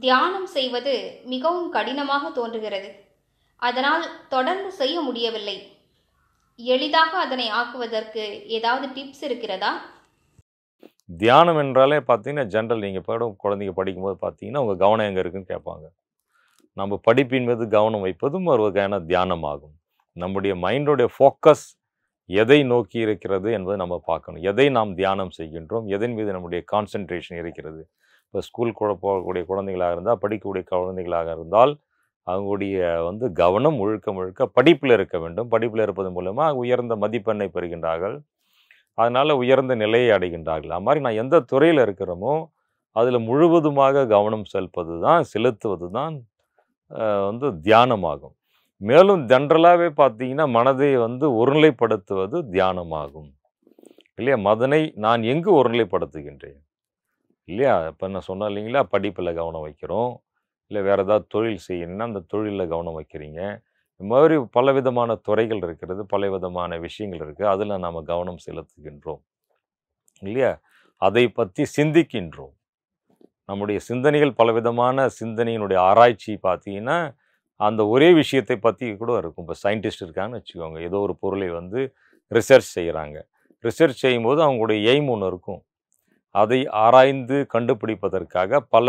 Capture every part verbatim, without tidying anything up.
தியானம் செய்வது மிகவும் கடினமாக தோன்றுகிறது. அதனால் தொடர்ந்து செய்ய முடியவில்லை. எளிதாக அதனை ஆக்குவதற்கு ஏதாவது டிப்ஸ் இருக்கிறதா? தியானம் என்றாலே பார்த்தீங்கன்னா ஜென்ரல் நீங்கள் படம் குழந்தைங்க படிக்கும்போது பார்த்தீங்கன்னா உங்கள் கவனம் எங்கே இருக்குன்னு கேட்பாங்க. நம்ம படிப்பின் மீது கவனம் வைப்பதும் ஒரு வகையான தியானம் ஆகும். நம்முடைய மைண்டோடைய ஃபோக்கஸ் எதை நோக்கி இருக்கிறது என்பதை நம்ம பார்க்கணும். எதை நாம் தியானம் செய்கின்றோம், எதன் மீது நம்முடைய கான்சன்ட்ரேஷன் இருக்கிறது. இப்போ ஸ்கூல் கூட போகக்கூடிய குழந்தைகளாக இருந்தால், படிக்கக்கூடிய குழந்தைகளாக இருந்தால் அவங்களுடைய வந்து கவனம் முழுக்க முழுக்க படிப்பில் இருக்க வேண்டும். படிப்பில் இருப்பது மூலமாக உயர்ந்த மதிப்பெண்ணை பெறுகின்றார்கள். அதனால் உயர்ந்த நிலையை அடைகின்றார்கள். அது மாதிரி நான் எந்த துறையில் இருக்கிறோமோ அதில் முழுவதுமாக கவனம் செலுத்துவது தான் செலுத்துவது தான் வந்து தியானமாகும். மேலும் ஜென்ரலாகவே பார்த்தீங்கன்னா மனதை வந்து ஒருநிலைப்படுத்துவது தியானமாகும் இல்லையா? மதனை நான் எங்கு ஒருநிலைப்படுத்துகின்றேன் இல்லையா? இப்போ நான் சொன்னேன் இல்லைங்களா, படிப்பில் கவனம் வைக்கிறோம், இல்லை வேறு ஏதாவது தொழில் செய்யணும்னா அந்த தொழிலில் கவனம் வைக்கிறீங்க. இந்த மாதிரி பலவிதமான துறைகள் இருக்கிறது, பலவிதமான விஷயங்கள் இருக்குது, அதில் நாம் கவனம் செலுத்துகின்றோம் இல்லையா? அதை பற்றி சிந்திக்கின்றோம். நம்முடைய சிந்தனைகள் பலவிதமான சிந்தனையினுடைய ஆராய்ச்சி பார்த்தீங்கன்னா அந்த ஒரே விஷயத்தை பற்றி கூட இருக்கும். இப்போ சயின்டிஸ்ட் இருக்காங்கன்னு வச்சுக்கோங்க, ஏதோ ஒரு பொருளை வந்து ரிசர்ச் செய்கிறாங்க. ரிசர்ச் செய்யும்போது அவங்களுடைய எய்ம் ஒன்று இருக்கும். அதை ஆராய்ந்து கண்டுபிடிப்பதற்காக பல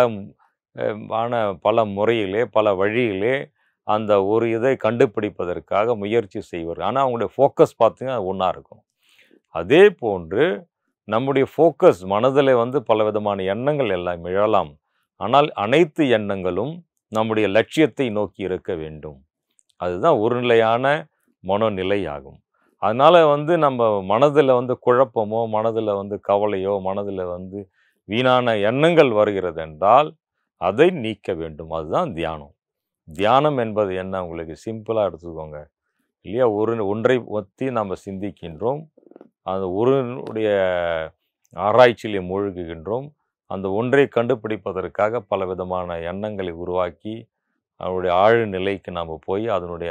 ஆன பல முறையிலே பல வழியிலே அந்த ஒரு இதை கண்டுபிடிப்பதற்காக முயற்சி செய்வார். ஆனால் அவங்களுடைய ஃபோக்கஸ் பார்த்தீங்கன்னா ஒன்றா இருக்கும். அதே போன்று நம்முடைய ஃபோக்கஸ் மனதில் வந்து பல விதமான எண்ணங்கள் எல்லாம் எழலாம். ஆனால் அனைத்து எண்ணங்களும் நம்முடைய லட்சியத்தை நோக்கி இருக்க வேண்டும். அதுதான் ஒரு நிலையான மனநிலை ஆகும். அதனால் வந்து நம்ம மனதில் வந்து குழப்பமோ, மனதில் வந்து கவலையோ, மனதில் வந்து வீணான எண்ணங்கள் வருகிறது என்றால் அதை நீக்க வேண்டும். அதுதான் தியானம். தியானம் என்பது என்ன, உங்களுக்கு சிம்பிளாக எடுத்துக்கோங்க இல்லையா? ஒரு ஒன்றை பற்றி நம்ம சிந்திக்கின்றோம், அந்த ஒருடைய ஆராய்ச்சியிலே மூழ்குகின்றோம், அந்த ஒன்றை கண்டுபிடிப்பதற்காக பல விதமான எண்ணங்களை உருவாக்கி அதனுடைய ஆழ் நிலைக்கு நாம் போய் அதனுடைய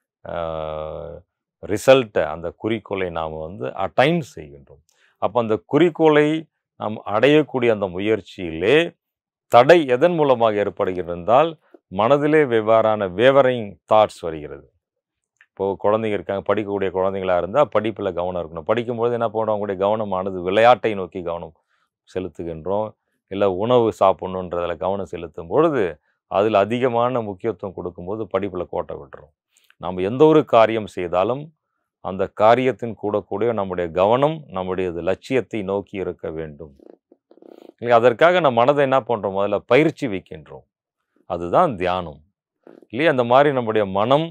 ரிசல்ட்டை அந்த குறிக்கோளை நாம் வந்து அட்டைன் செய்கின்றோம். அப்போ அந்த குறிக்கோளை நாம் அடையக்கூடிய அந்த முயற்சியிலே தடை எதன் மூலமாக ஏற்படுகிறது என்றால் மனதிலே வெவ்வேறான வேவரிங் தாட்ஸ் வருகிறது. இப்போது குழந்தைங்க இருக்காங்க, படிக்கக்கூடிய குழந்தைங்களாக இருந்தால் படிப்பில் கவனம் இருக்கணும். படிக்கும்போது என்ன பண்ணுறோம், அவங்களுடைய கவனமானது விளையாட்டை நோக்கி கவனம் செலுத்துகின்றோம், இல்லை உணவு சாப்பிட்ணுன்றதில் கவனம் செலுத்தும் பொழுது அதில் அதிகமான முக்கியத்துவம் கொடுக்கும்போது படிப்பில் கோட்டை விட்டுரும். நாம் எந்த ஒரு காரியம் செய்தாலும் அந்த காரியத்தின் கூட கூட நம்முடைய கவனம் நம்முடைய லட்சியத்தை நோக்கி இருக்க வேண்டும். இல்லை அதற்காக நம்ம மனதை என்ன பண்ணுறோம், முதல்ல பயிற்சி வைக்கின்றோம். அதுதான் தியானம் இல்லையா? அந்த மாதிரி நம்முடைய மனம்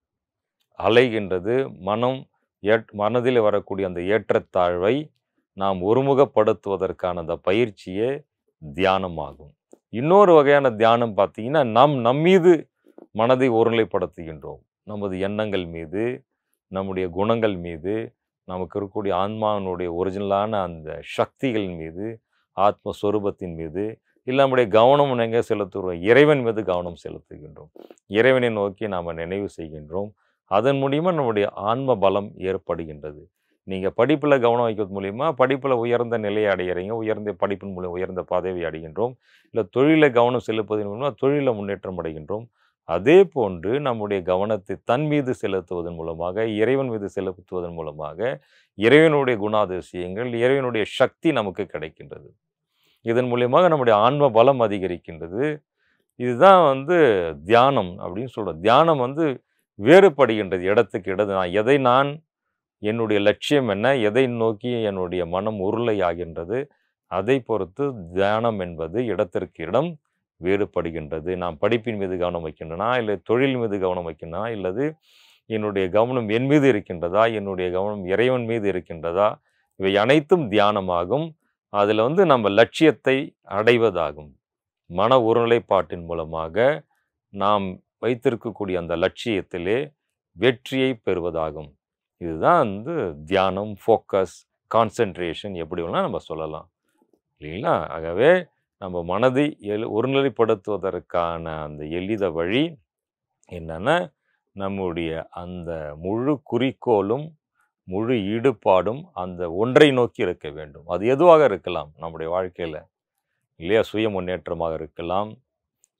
அலைகின்றது. மனம் ஏற் மனதில் வரக்கூடிய அந்த ஏற்றத்தாழ்வை நாம் ஒருமுகப்படுத்துவதற்கான அந்த பயிற்சியே தியானமாகும். இன்னொரு வகையான தியானம் பார்த்தீங்கன்னா நம் நம்மீது மனதை ஒருநிலைப்படுத்துகின்றோம். நமது எண்ணங்கள் மீது, நம்முடைய குணங்கள் மீது, நமக்கு இருக்கக்கூடிய ஆன்மாவினுடைய ஒரிஜினலான அந்த சக்திகள் மீது, ஆத்மஸ்வரூபத்தின் மீது, இல்லை நம்முடைய கவனம் எங்கே செலுத்துகிறோம், இறைவன் மீது கவனம் செலுத்துகின்றோம். இறைவனை நோக்கி நாம் நினைவு செய்கின்றோம். அதன் மூலியமாக நம்முடைய ஆன்ம பலம் ஏற்படுகின்றது. நீங்கள் படிப்பில் கவனம் வைக்கிறது மூலிமா படிப்பில் உயர்ந்த நிலையை அடைகிறீங்க, உயர்ந்த படிப்பின் மூலம் உயர்ந்த பதவி அடைகின்றோம். இல்லை தொழிலை கவனம் செலுத்துவதன் மூலமாக தொழிலில் முன்னேற்றம் அடைகின்றோம். அதே போன்று நம்முடைய கவனத்தை தன் மீது செலுத்துவதன் மூலமாக, இறைவன் மீது செலுத்துவதன் மூலமாக இறைவனுடைய குணாதிசயங்கள், இறைவனுடைய சக்தி நமக்கு கிடைக்கின்றது. இதன் மூலியமாக நம்முடைய ஆன்ம பலம் அதிகரிக்கின்றது. இதுதான் வந்து தியானம் அப்படின்னு சொல்கிறோம். தியானம் வந்து வேறுபடுகின்றது இடத்துக்கு இடது. நான் எதை நான் என்னுடைய லட்சியம் என்ன, எதை நோக்கி என்னுடைய மனம் உருளை ஆகின்றது, அதை பொறுத்து தியானம் என்பது இடத்திற்கு இடம் வேறுபடுகின்றது. நான் படிப்பின் மீது கவனம் வைக்கின்றனா, இல்லை தொழில் மீது கவனம் வைக்கின்றனா, இல்லது என்னுடைய கவனம் என் மீது இருக்கின்றதா, என்னுடைய கவனம் இறைவன் மீது இருக்கின்றதா, இவை அனைத்தும் தியானமாகும். அதில் வந்து நம்ம லட்சியத்தை அடைவதாகும். மன ஒருநிலைப்பாட்டின் மூலமாக நாம் வைத்திருக்கக்கூடிய அந்த லட்சியத்திலே வெற்றியை பெறுவதாகும். இதுதான் வந்து தியானம், ஃபோக்கஸ், கான்சன்ட்ரேஷன் எப்படி வேணால் நம்ம சொல்லலாம் இல்லைங்களா? ஆகவே நம்ம மனதை எல் ஒருநிலைப்படுத்துவதற்கான அந்த எளித வழி என்னென்னா, நம்முடைய அந்த முழு குறிக்கோளும் முழு ஈடுபாடும் அந்த ஒன்றை நோக்கி இருக்க வேண்டும். அது எதுவாக இருக்கலாம் நம்முடைய வாழ்க்கையில் இல்லையா? சுய முன்னேற்றமாக இருக்கலாம்,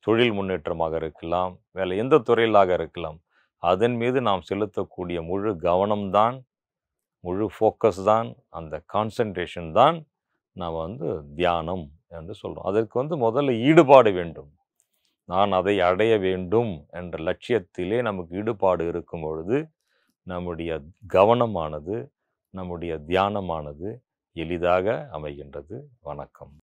தொழில் முன்னேற்றமாக இருக்கலாம், வேலை எந்த துறையிலாக இருக்கலாம். அதன் மீது நாம் செலுத்தக்கூடிய முழு கவனம்தான், முழு ஃபோக்கஸ் தான், அந்த கான்சன்ட்ரேஷன் தான் நாம் வந்து தியானம் என்று சொல்றோம். அதற்கு வந்து முதல்ல ஈடுபாடு வேண்டும். நான் அதை அடைய வேண்டும் என்ற லட்சியத்திலே நமக்கு ஈடுபாடு இருக்கும் பொழுது, நம்முடைய கவனமானது, நம்முடைய தியானமானது எளிதாக அமைகின்றது. வணக்கம்.